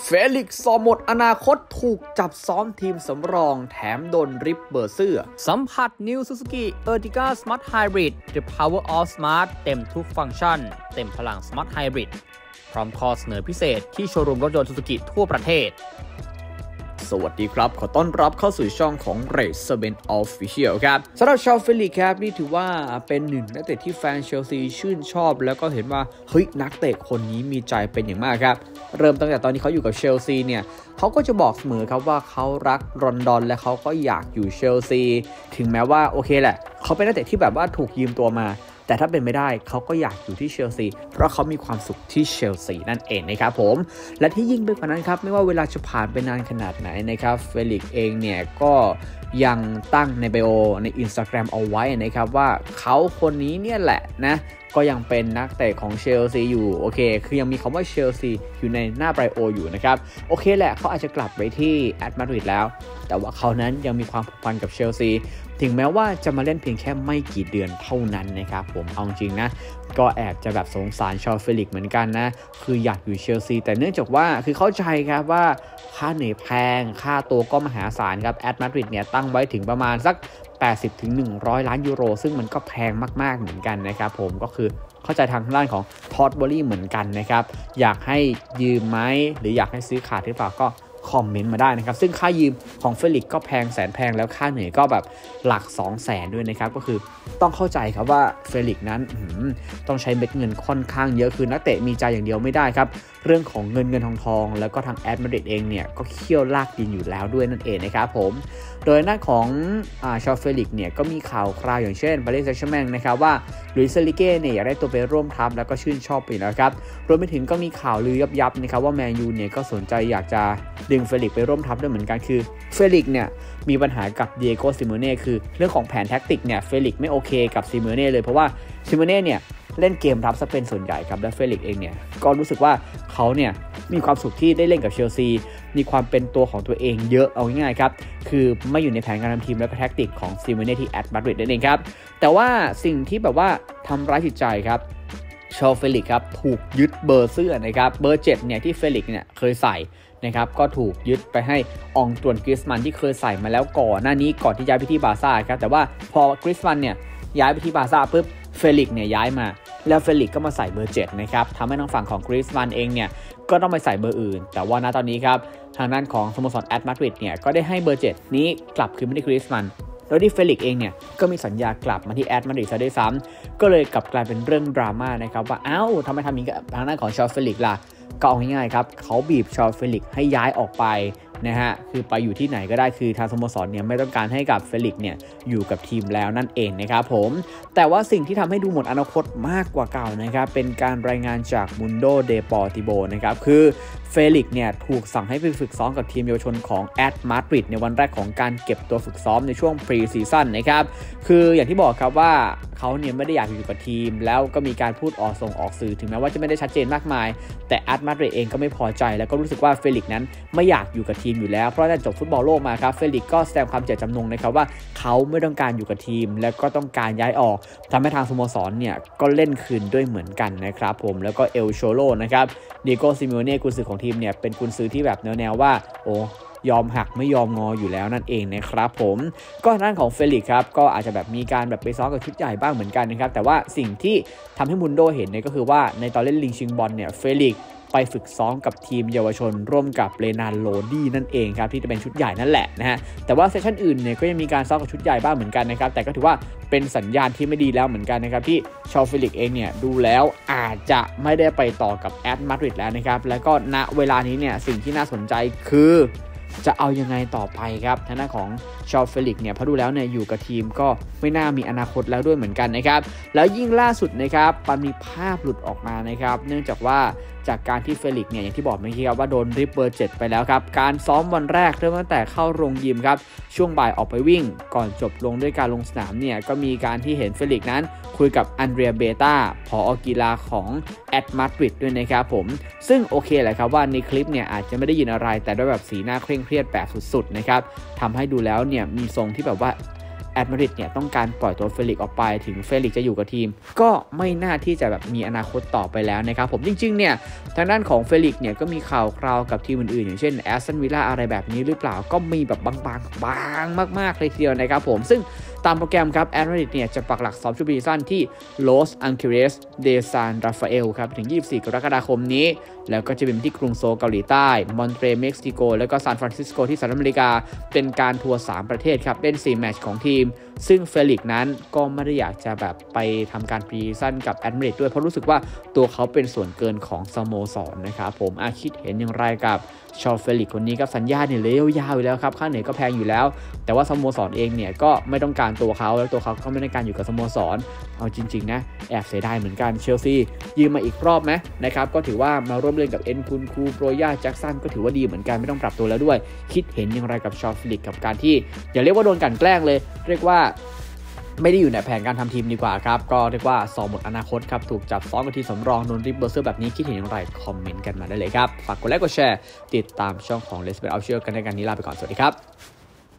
เฟลิกซ์ซอหมดอนาคตถูกจับซ้อมทีมสำรองแถมโดนริบเบอร์เสื้อสัมผัส New Suzuki Ertiga Smart Hybrid The Power of Smart เต็มทุกฟังก์ชันเต็มพลัง Smart Hybrid พร้อมข้อเสนอพิเศษที่โชว์รูมรถยนต์ Suzuki ทั่วประเทศสวัสดีครับขอต้อนรับเข้าสู่ช่องของ Racerben Official ครับสำหรับชาวเฟลิกครับนี่ถือว่าเป็นหนึ่งนักเตะที่แฟนเชลซีชื่นชอบแล้วก็เห็นว่าเฮ้ยนักเตะคนนี้มีใจเป็นอย่างมากครับเริ่มตั้งแต่ตอนที่เขาอยู่กับเชลซีเนี่ยเขาก็จะบอกเสมอครับว่าเขารักลอนดอนและเขาก็อยากอยู่เชลซีถึงแม้ว่าโอเคแหละเขาเป็นนักเตะที่แบบว่าถูกยืมตัวมาแต่ถ้าเป็นไม่ได้เขาก็อยากอยู่ที่เชลซีเพราะเขามีความสุขที่เชลซีนั่นเองนะครับผมและที่ยิ่งไปกว่านั้นครับไม่ว่าเวลาจะผ่านไปนานขนาดไหนนะครับเฟลิกซ์เองเนี่ยก็ยังตั้งในไบโอใน Instagram เอาไว้นะครับว่าเขาคนนี้เนี่ยแหละนะก็ยังเป็นนักเตะของเชลซีอยู่โอเคคือยังมีคำว่าเชลซีอยู่ในหน้าไบโออยู่นะครับโอเคแหละเขาอาจจะกลับไปที่แอตมาดริดแล้วแต่ว่าเขานั้นยังมีความผูกพันกับเชลซีถึงแม้ว่าจะมาเล่นเพียงแค่ไม่กี่เดือนเท่านั้นนะครับผมเอาจริงนะก็แอบจะแบบสงสารชาวเฟลิกซ์เหมือนกันนะคืออยากอยู่เชลซีแต่เนื่องจากว่าคือเข้าใจครับว่าค่าเหนื่อยแพงค่าตัวก็มหาศาลครับแอตมาดริดเนี่ยตั้งไว้ถึงประมาณสัก80-100 ล้านยูโรซึ่งมันก็แพงมากๆเหมือนกันนะครับผมก็คือเข้าใจทางด้านของทอดบอรี่เหมือนกันนะครับอยากให้ยืมไหมหรืออยากให้ซื้อขาดหรือเปล่าก็คอมเมนต์มาได้นะครับซึ่งค่ายืมของเฟลิกซ์ก็แพงแสนแพงแล้วค่าเหนื่อยก็แบบหลัก 200,000 ด้วยนะครับก็คือต้องเข้าใจครับว่าเฟลิกซ์นั้นต้องใช้เม็ดเงินค่อนข้างเยอะคือนักเตะมีใจอย่างเดียวไม่ได้ครับเรื่องของเงินทองแล้วก็ทางแอตมาดริดเองเนี่ยก็เคี่ยวลากดินอยู่แล้วด้วยนั่นเองนะครับผมโดยหน้าของชาวเฟลิกซ์เนี่ยก็มีข่าวคราวอย่างเช่นปารีสแซงต์แชร์แมงนะครับว่าลุยส์ เซลิเก้เนี่ยอยากได้ตัวไปร่วมทัพแล้วก็ชื่นชอบไปแล้วครับรวมไปถึงก็มีข่าวลือยับนะครับว่าแมนยูเนี่ยก็สนใจอยากจะดึงเฟลิกซ์ไปร่วมทัพด้วยเหมือนกันคือเฟลิกซ์เนี่ยมีปัญหากับเดียโก้ ซิโมเน่คือเรื่องของแผนแท็กติกเนี่ยเฟลิกซ์ไม่โอเคกับซิโมเน่เลยเพราะว่าซิโมเน่เนี่ยเล่นเกมรับซะเป็นส่วนใหญ่ครับและเฟลิกซ์เองเนี่ยก็รู้สึกว่าเขาเนี่ยมีความสุขที่ได้เล่นกับเชลซีมีความเป็นตัวของตัวเองเยอะเอาง่ายๆครับคือไม่อยู่ในแผนการทำทีมและก็แท็กติกของซิโมเน่ที่แอตมาดริดนั่นเองครับแต่ว่าสิ่งที่แบบว่าทำร้ายจิตใจครับชาวเฟลิกซ์ครับถูกยึดเบอร์เสื้อนะครับเบอร์7เนี่ยที่เฟลิกซ์เนี่ยเคยใส่นะครับก็ถูกยึดไปให้อองตวนกริซมันที่เคยใส่มาแล้วก่อนหน้านี้ก่อนที่ย้ายไปที่บาร์ซ่าครับแต่ว่าพอกริซมันเนี่ยย้ายไปที่บาร์ซ่าปุ๊บเฟลิกซ์เนี่ยย้ายมาแล้วเฟลิกซ์ก็มาใส่เบอร์7นะครับทำให้ทางฝั่งของกริซมันเองเนี่ยก็ต้องไปใส่เบอร์อื่นแต่ว่าณตอนนี้ครับทางด้านของสโมสรแอตมาดริดเนี่ยก็ได้ให้เบอร์7นี้กลับคืนมาที่กริซมันโดยที่เฟลิกซ์เองเนี่ยก็มีสัญญากลับมาที่แอตมาดริดซะด้วยซ้ำก็เลยกลับกลายเป็นเรื่องดราม่านะครับว่าทำไมทำอย่างนี้กับทางด้านของชาวเฟลิกซ์ล่ะก็เอาง่ายๆครับเขาบีบชาวเฟลิกซ์ให้ย้ายออกไปนะฮะคือไปอยู่ที่ไหนก็ได้คือทางสโมสรเนี่ยไม่ต้องการให้กับเฟลิกซ์เนี่ยอยู่กับทีมแล้วนั่นเองนะครับผมแต่ว่าสิ่งที่ทำให้ดูหมดอนาคตมากกว่าเก่านะครับเป็นการรายงานจากมุนโดเดปอร์ติโบนะครับคือเฟลิกซ์เนี่ยถูกสั่งให้ไปฝึกซ้อมกับทีมเยาวชนของแอตมาดริดในวันแรกของการเก็บตัวฝึกซ้อมในช่วงพรีซีซั่นนะครับคืออย่างที่บอกครับว่าเขาเนี่ยไม่ได้อยากอยู่กับทีมแล้วก็มีการพูดออกสื่อถึงแม้ว่าจะไม่ได้ชัดเจนมากมายแต่แอตมาดริดเองก็ไม่พอใจแล้วก็รู้สึกว่าเฟลิกซ์นั้นไม่อยากอยู่กับทีมอยู่แล้วเพราะตั้งแต่จบฟุตบอลโลกมาครับเฟลิกซ์ก็แสดงความเจตจำนงนะครับว่าเขาไม่ต้องการอยู่กับทีมแล้วก็ต้องการย้ายออกทำให้ทางสโมสรเนี่ยก็เล่นคืนด้วยเหมือนกันนะครับผมแล้วก็เอลโชโลนะครับเดียโก ซิโมเน่กุนซือของทีมเนี่ยเป็นกุนซือที่แบบแนวว่ายอมหักไม่ยอมงออยู่แล้วนั่นเองนะครับผมก็ด้านของเฟลิกซ์ครับก็อาจจะแบบมีการแบบไปซ้อมกับชุดใหญ่บ้างเหมือนกันนะครับแต่ว่าสิ่งที่ทำให้มุนโดเห็นเนี่ยก็คือว่าในตอนเล่นลิงชิงบอลเนี่ยเฟลิกซ์ไปฝึกซ้อมกับทีมเยาวชนร่วมกับเรนานโลดี้นั่นเองครับที่จะเป็นชุดใหญ่นั่นแหละนะฮะแต่ว่าเซสชั่นอื่นเนี่ยก็ยังมีการซ้อมกับชุดใหญ่บ้างเหมือนกันนะครับแต่ก็ถือว่าเป็นสัญญาณที่ไม่ดีแล้วเหมือนกันนะครับที่ชาวเฟลิกซ์เองเนี่ยดูแล้วอาจจะไม่ได้ไปต่อกับแอตมาดริดแล้วนะครับแล้วก็ณเวลานี้เนี่ยสิ่งที่น่าสนใจคือจะเอายังไงต่อไปครับทางด้านของชาวเฟลิกซ์เนี่ยพอดูแล้วเนี่ยอยู่กับทีมก็ไม่น่ามีอนาคตแล้วด้วยเหมือนกันนะครับแล้วยิ่งล่าสุดนะครับมันมีภาพหลุดออกมานะครับเนื่องจากว่าจากการที่เฟลิกซ์เนี่ยอย่างที่บอกเมื่อกี้ครับว่าโดนริบเบอร์7ไปแล้วครับการซ้อมวันแรกเริ่มตั้งแต่เข้าโรงยิมครับช่วงบ่ายออกไปวิ่งก่อนจบลงด้วยการลงสนามเนี่ยก็มีการที่เห็นเฟลิกซ์นั้นคุยกับอันเดรียเบต้าผอ.กีฬาของแอตมาดริดด้วยนะครับผมซึ่งโอเคแหละครับว่าในคลิปเนี่ยอาจจะไม่ได้ยินอะไรแต่ด้วยแบบสีหน้าเคร่งเครียดแบบสุดๆนะครับทำให้ดูแล้วเนี่ยมีทรงที่แบบว่าแอตมาดริดเนี่ยต้องการปล่อยตัวเฟลิกซ์ออกไปถึงเฟลิกซ์จะอยู่กับทีมก็ไม่น่าที่จะแบบมีอนาคตต่อไปแล้วนะครับผมจริงๆเนี่ยทางด้านของเฟลิกซ์เนี่ยก็มีข่าวคราวกับทีมอื่นๆอย่างเช่นแอสตันวิลล่าอะไรแบบนี้หรือเปล่าก็มีแบบบางมากๆเลยทีเดียวนะครับผมซึ่งตามโปรแกรมครับแอตมาดริดเนี่ยจะปักหลักซ้อมชุดพรีซีซั่นที่ลอสอังเจลิสเดซานราฟาเอลครับถึง24กรกฎาคมนี้แล้วก็จะเป็นที่กรุงโซลเกาหลีใต้มอนเตรเม็กซิโกแล้วก็ซานฟรานซิสโกที่สหรัฐอเมริกาเป็นการทัวร์3ประเทศครับเล่น4แมตช์ของทีมซึ่งเฟลิกซ์นั้นก็ไม่ได้อยากจะแบบไปทำการพรีซีซั่นกับแอตมาดริดด้วยเพราะรู้สึกว่าตัวเขาเป็นส่วนเกินของสโมสรนะครับผมคิดเห็นอย่างไรกับชอเฟลิกซ์คนนี้ครับสัญญาเนี่ยเลยยาวอยู่แล้วครับค่าเหนื่อยก็แพงอยู่แล้วแต่ว่าสโมสรเองเนี่ยก็ไม่ต้องการตัวเขาแล้วตัวเขาก็ไม่ต้องการอยู่กับสโมสรเอาจริงๆนะแอบเสียดายเหมือนกันเชลซียืมมาอีกรอบไหมนะครับก็ถือว่ามาร่วมเล่นกับเอ็นคุนคูโปรย่าแจ็คสันก็ถือว่าดีเหมือนกันไม่ต้องปรับตัวแล้วด้วยคิดเห็นอย่างไรกับชอเฟลิกซ์กับการที่อย่าเรียกว่าโดนกลั่นแกล้งเลยเรียกว่าไม่ได้อยู่ในแผนการทำทีมดีกว่าครับก็เรียกว่าสองหมดอนาคตครับถูกจับซ้อมกับทีมสำรองโดนริบเบอร์เซอร์แบบนี้คิดเห็นอย่างไรคอมเมนต์กันมาได้เลยครับฝากกดไลค์กดแชร์ติดตามช่องของ Let's Bet Official กันในการนี้ลาไปก่อนสวัสดีครับ